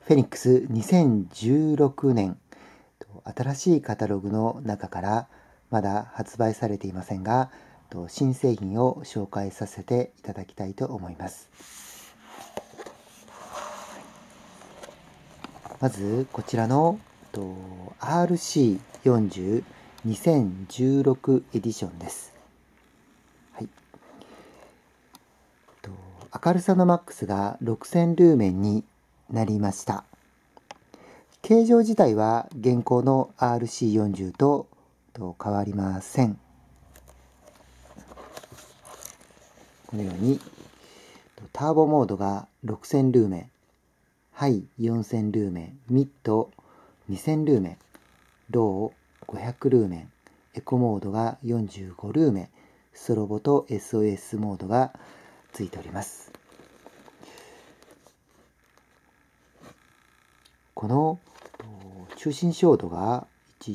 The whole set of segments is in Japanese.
フェニックス2016年、新しいカタログの中からまだ発売されていませんが、新製品を紹介させていただきたいと思います。まずこちらのRC40 2016エディションです。はい、明るさのマックスが6000ルーメンになりました。形状自体は現行の RC40 と変わりません。このようにターボモードが6000ルーメン、ハイ4000ルーメン、ミッド2000ルーメン、ロー500ルーメン、エコモードが45ルーメン、ストロボと SOS モードがついております。この中心照度が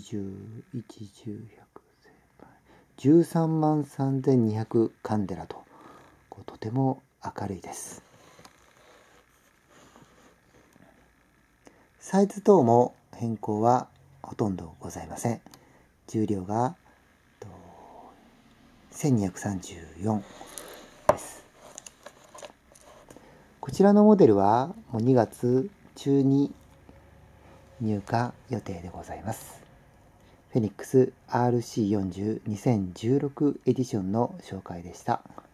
13万3200カンデラととても明るいです。サイズ等も変更はほとんどございません。重量が1234です。こちらのモデルはもう2月中に入荷予定でございます。フェニックス RC40 2016エディションの紹介でした。